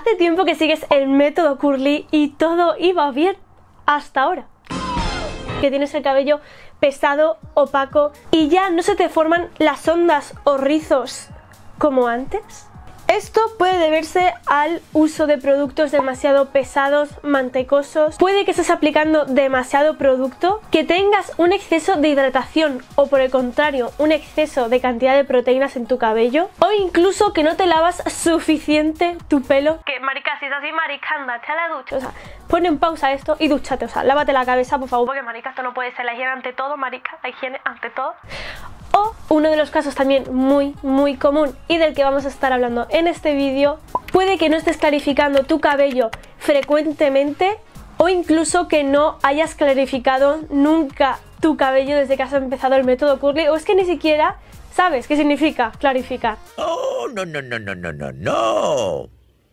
Hace tiempo que sigues el método Curly y todo iba bien hasta ahora. Que tienes el cabello pesado, opaco y ya no se te forman las ondas o rizos como antes. Esto puede deberse al uso de productos demasiado pesados, mantecosos. Puede que estés aplicando demasiado producto, que tengas un exceso de hidratación o por el contrario, un exceso de cantidad de proteínas en tu cabello, o incluso que no te lavas suficiente tu pelo. Que marica, si es así, marica, ándate a la ducha. O sea, pon en pausa esto y dúchate, o sea, lávate la cabeza, por favor, porque marica, esto no puede ser la higiene ante todo, marica, la higiene ante todo. O uno de los casos también muy común y del que vamos a estar hablando en este vídeo, puede que no estés clarificando tu cabello frecuentemente o incluso que no hayas clarificado nunca tu cabello desde que has empezado el método Curly, o es que ni siquiera sabes qué significa clarificar. Oh, no.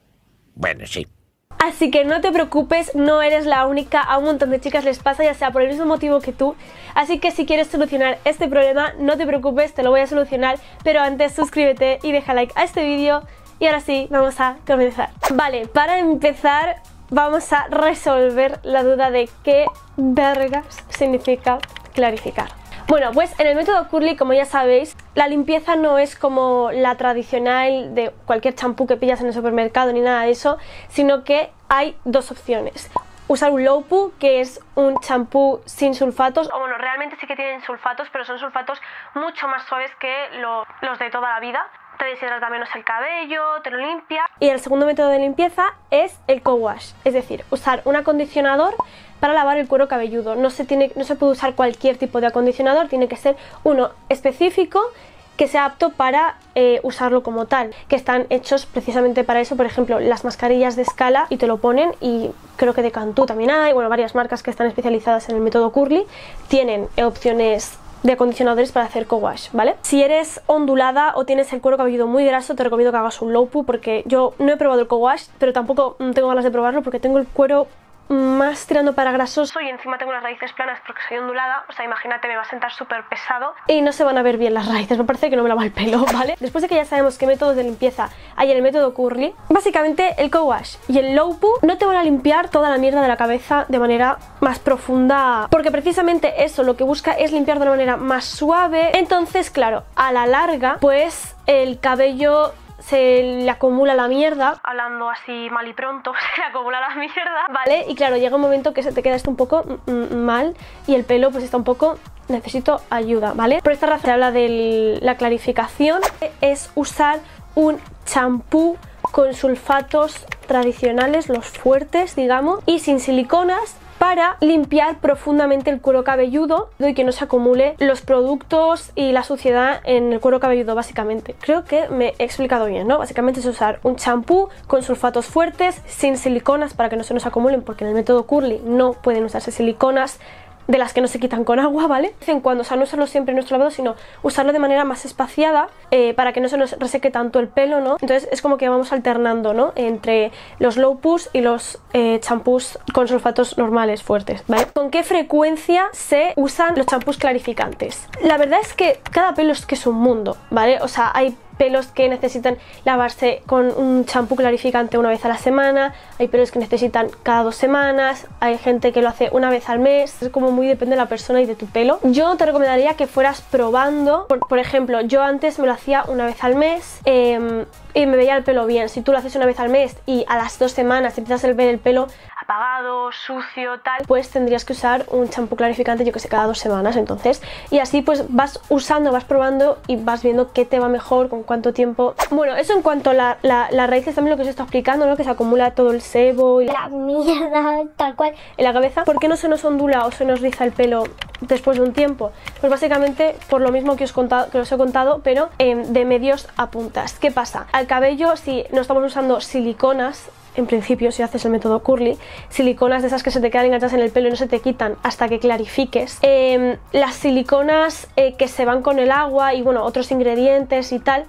Bueno, sí. Así que no te preocupes, no eres la única, a un montón de chicas les pasa, ya sea por el mismo motivo que tú. Así que si quieres solucionar este problema, no te preocupes, te lo voy a solucionar. Pero antes suscríbete y deja like a este vídeo. Y ahora sí, vamos a comenzar. Vale, para empezar vamos a resolver la duda de qué vergas significa clarificar. Bueno, pues en el método Curly, como ya sabéis, la limpieza no es como la tradicional de cualquier champú que pillas en el supermercado ni nada de eso, sino que hay dos opciones. Usar un low poo, que es un champú sin sulfatos, o bueno, realmente sí que tienen sulfatos, pero son sulfatos mucho más suaves que los de toda la vida. Te deshidrata menos el cabello, te lo limpia. Y el segundo método de limpieza es el co-wash, es decir, usar un acondicionador para lavar el cuero cabelludo. No se puede usar cualquier tipo de acondicionador, tiene que ser uno específico que sea apto para usarlo como tal, que están hechos precisamente para eso. Por ejemplo, las mascarillas de Scala, y te lo ponen, y creo que de Cantu también hay, bueno, varias marcas que están especializadas en el método Curly tienen opciones de acondicionadores para hacer co-wash, ¿vale? Si eres ondulada o tienes el cuero cabelludo muy graso, te recomiendo que hagas un low poo, porque yo no he probado el co-wash, pero tampoco tengo ganas de probarlo porque tengo el cuero más tirando para grasoso y encima tengo las raíces planas porque soy ondulada. O sea, imagínate, me va a sentar súper pesado y no se van a ver bien las raíces, me parece que no me lava el pelo, ¿vale? Después de que ya sabemos qué métodos de limpieza hay en el método Curly, básicamente el co-wash y el low poo no te van a limpiar toda la mierda de la cabeza de manera más profunda, porque precisamente eso lo que busca es limpiar de una manera más suave. Entonces, claro, a la larga, pues el cabello se le acumula la mierda, hablando así mal y pronto, se le acumula la mierda, ¿vale? Y claro, llega un momento que se te queda esto un poco mal y el pelo pues está un poco, necesito ayuda, ¿vale? Por esta razón se habla de la clarificación, es usar un champú con sulfatos tradicionales, los fuertes, digamos, y sin siliconas, para limpiar profundamente el cuero cabelludo y que no se acumule los productos y la suciedad en el cuero cabelludo, básicamente. Creo que me he explicado bien, ¿no? Básicamente es usar un champú con sulfatos fuertes, sin siliconas, para que no se nos acumulen, porque en el método Curly no pueden usarse siliconas de las que no se quitan con agua, ¿vale? De vez en cuando, o sea, no usarlo siempre en nuestro lavado, sino usarlo de manera más espaciada para que no se nos reseque tanto el pelo, ¿no? Entonces es como que vamos alternando, ¿no? Entre los low poos y los champús con sulfatos normales fuertes, ¿vale? ¿Con qué frecuencia se usan los champús clarificantes? La verdad es que cada pelo es un mundo, ¿vale? O sea, hay pelos que necesitan lavarse con un champú clarificante una vez a la semana, hay pelos que necesitan cada 2 semanas, hay gente que lo hace una vez al mes, es como muy depende de la persona y de tu pelo. Yo te recomendaría que fueras probando, por ejemplo, yo antes me lo hacía una vez al mes y me veía el pelo bien. Si tú lo haces una vez al mes y a las 2 semanas empiezas a ver el pelo apagado, sucio, tal, pues tendrías que usar un champú clarificante, yo que sé, cada 2 semanas, entonces, y así pues vas usando, vas probando y vas viendo qué te va mejor, con cuánto tiempo. Bueno, eso en cuanto a las raíces, también lo que os está explicando, ¿no? Que se acumula todo el sebo y la mierda, tal cual, en la cabeza. ¿Por qué no se nos ondula o se nos riza el pelo después de un tiempo? Pues básicamente por lo mismo que os he contado, pero de medios a puntas. ¿Qué pasa? Al cabello, si no estamos usando siliconas, en principio, si haces el método Curly, siliconas de esas que se te quedan enganchadas en el pelo y no se te quitan hasta que clarifiques, las siliconas que se van con el agua y bueno, otros ingredientes y tal,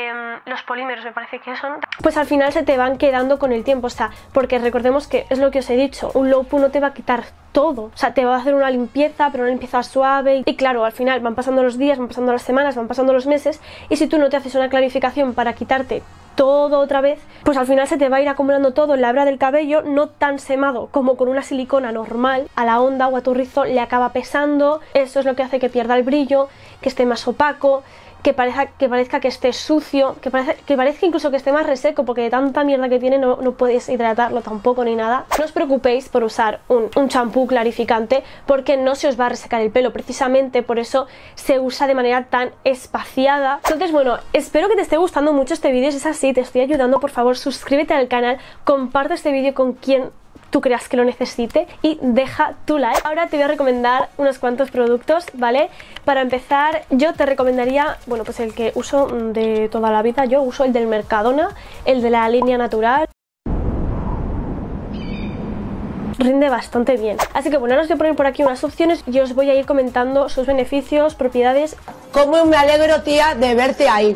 los polímeros me parece que son, pues al final se te van quedando con el tiempo. O sea, porque recordemos que es lo que os he dicho, un low poo no te va a quitar todo, o sea, te va a hacer una limpieza, pero una limpieza suave, y claro, al final van pasando los días, van pasando las semanas, van pasando los meses, y si tú no te haces una clarificación para quitarte todo otra vez, pues al final se te va a ir acumulando todo en la hebra del cabello, no tan semado como con una silicona normal. A la onda o a tu rizo le acaba pesando, eso es lo que hace que pierda el brillo, que esté más opaco, que parezca que esté sucio, que parezca incluso que esté más reseco, porque de tanta mierda que tiene no puedes hidratarlo tampoco ni nada. No os preocupéis por usar un champú clarificante, porque no se os va a resecar el pelo, precisamente por eso se usa de manera tan espaciada. Entonces bueno, espero que te esté gustando mucho este vídeo. Si es así, te estoy ayudando, por favor suscríbete al canal, comparte este vídeo con quien tú creas que lo necesite y deja tu like. Ahora te voy a recomendar unos cuantos productos, ¿vale? Para empezar, yo te recomendaría, bueno, pues el que uso de toda la vida. Yo uso el del Mercadona, el de la línea natural. Rinde bastante bien. Así que bueno, ahora os voy a poner por aquí unas opciones y os voy a ir comentando sus beneficios, propiedades. Cómo me alegro, tía, de verte ahí.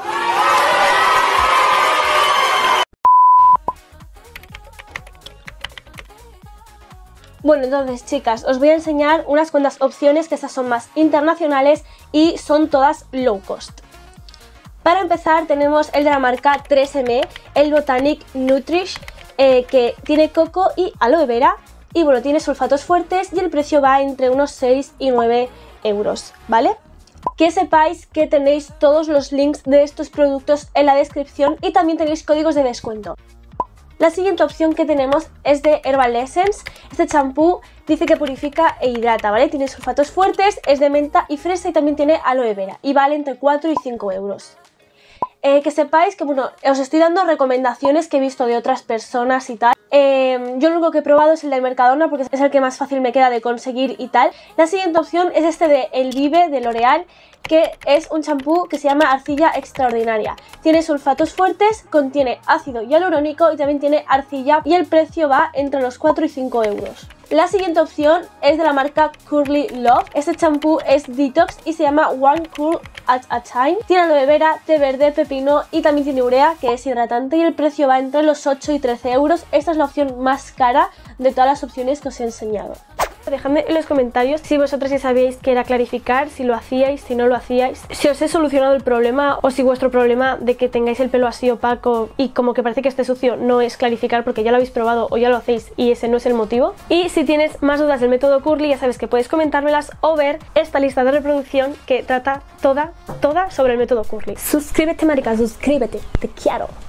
Bueno, entonces chicas, os voy a enseñar unas cuantas opciones, que esas son más internacionales y son todas low cost. Para empezar tenemos el de la marca 3M, el Botanic Nutrish, que tiene coco y aloe vera y bueno, tiene sulfatos fuertes y el precio va entre unos 6 y 9 euros, ¿vale? Que sepáis que tenéis todos los links de estos productos en la descripción y también tenéis códigos de descuento. La siguiente opción que tenemos es de Herbal Essence. Este champú dice que purifica e hidrata, ¿vale? Tiene sulfatos fuertes, es de menta y fresa y también tiene aloe vera y vale entre 4 y 5 euros. Que sepáis que, bueno, os estoy dando recomendaciones que he visto de otras personas y tal. Yo lo único que he probado es el del Mercadona porque es el que más fácil me queda de conseguir y tal. La siguiente opción es este de El Vive de L'Oreal, que es un champú que se llama Arcilla Extraordinaria. Tiene sulfatos fuertes, contiene ácido hialurónico y también tiene arcilla y el precio va entre los 4 y 5 euros. La siguiente opción es de la marca Curly Love. Este champú es detox y se llama One Curl at a Time. Tiene aloe vera, té verde, pepino y también tiene urea, que es hidratante, y el precio va entre los 8 y 13 euros. Esta es la opción más cara de todas las opciones que os he enseñado. Dejadme en los comentarios si vosotros ya sabíais que era clarificar, si lo hacíais, si no lo hacíais, si os he solucionado el problema o si vuestro problema de que tengáis el pelo así opaco y como que parece que esté sucio no es clarificar porque ya lo habéis probado o ya lo hacéis y ese no es el motivo. Y si tienes más dudas del método Curly, ya sabes que puedes comentármelas o ver esta lista de reproducción que trata toda sobre el método Curly. Suscríbete, marica, suscríbete, te quiero.